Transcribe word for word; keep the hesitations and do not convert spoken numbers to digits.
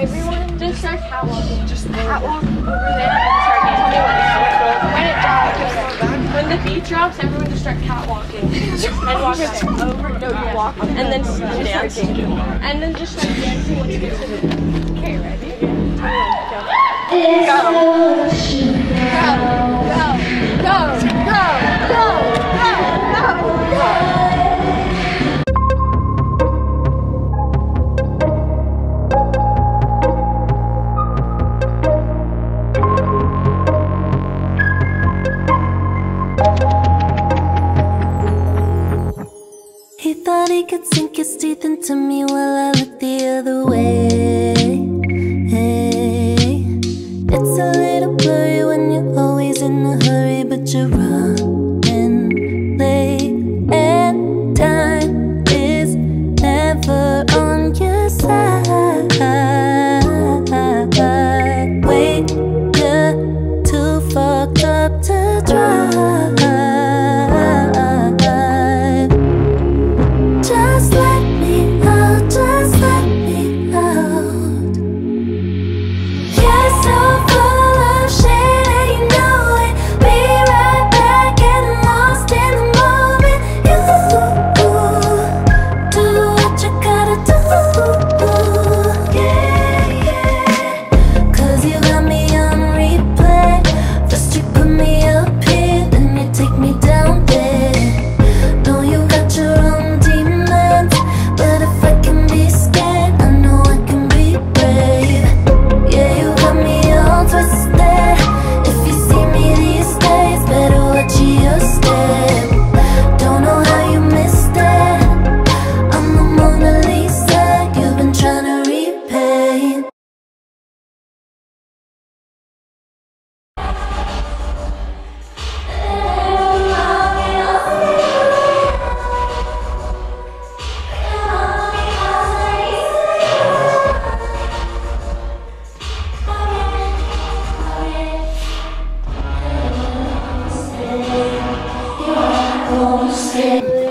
everyone just start catwalking. Just catwalk over there and start tell me when it when it drops. When the beat drops, everyone just start catwalking and walk over. No, you walk and then and start dancing and then just start dancing once you get to the. Okay, ready? Go. Go. Go. Go. Go. Go. Go. Go. Go. He thought he could sink his teeth into me while I looked the other way. Hey, it's a little blurry when you're always in a hurry, but you're running late, and time is never on your side. Wait, you're too fucked up to drive. Just let me out, just let me out. You're so full of shit and you know it. Be right back, getting lost in the moment. You do what you gotta do. Yeah, yeah. Cause you got me on replay. First you put me up here, then you take me down there. Know you got your own demons, but if I can be scared, I know I can be brave. Yeah, you got me all twisted. If you see me these days, better watch your step. Don't know how you missed it. I'm the Mona Lisa you've been trying to repaint. Stay.